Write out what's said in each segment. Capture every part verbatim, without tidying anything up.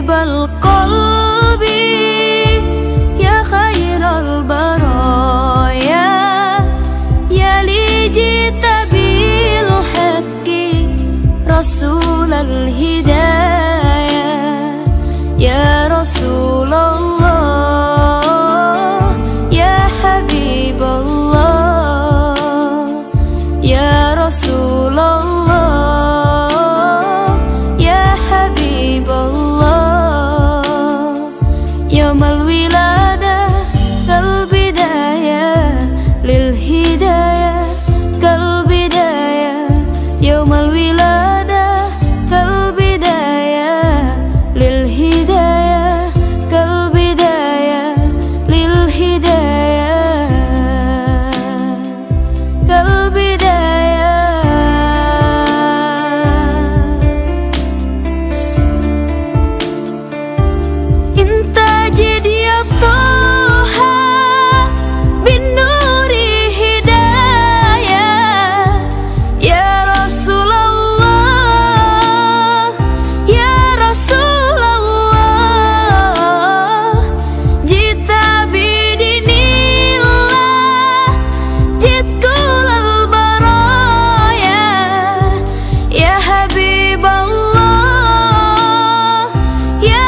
habibal qalbi ya khairal baraya ya li jita bil haqqi rasulal hidayah ya Rasulullah ya habiballah ya Rasulullah ya habiballah yaumal wiladah kal bidayah lil hidayah kal bidayah yaumal wiladah kal bidayah lil hidayah kal bidayah lil hidayah kal bidayah intajid ya Toha bin nuri hidayah ya Rasulullah ya Rasulullah jita bidinillah jitkulal baraya ya Habiballah ya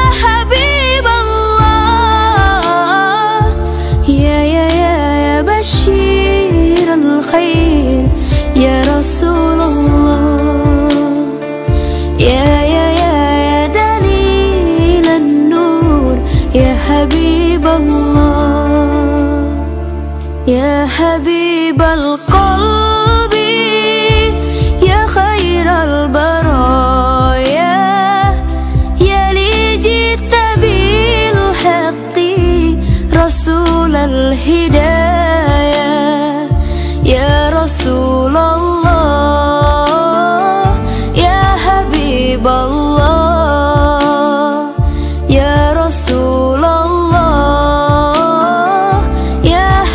Habiballah ya ya ya ya basyiral khair ya Rasulullah ya ya ya ya dalilan nur ya Habiballah ya habibal qalbi ya khairal baraya ya li jita bil haqqi rasulal hidayah ya Rasulullah ya habiballah ya Rasulullah ya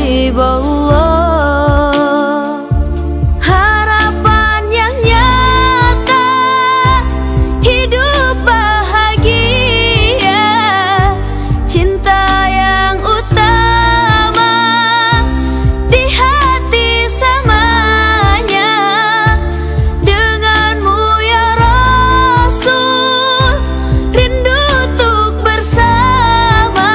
habiballah harapan yang nyata hidup bahagia cinta yang utama di hati samanya denganmu ya Rasul rindu untuk bersama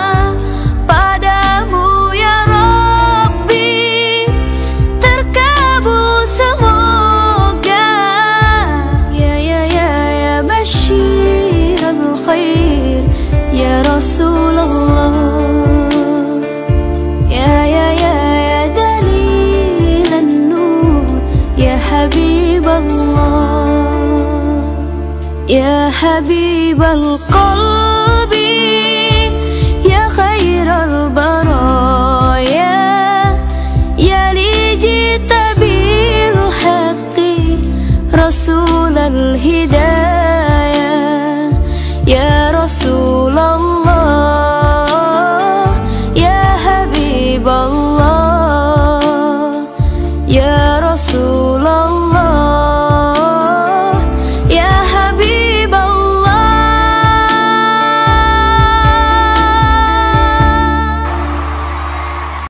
padamu ya Rabbi terkabul semoga ya ya ya ya basyiral khair ya Rasulullah ya ya ya ya dalilan nur ya Habiballah ya habibal qalbi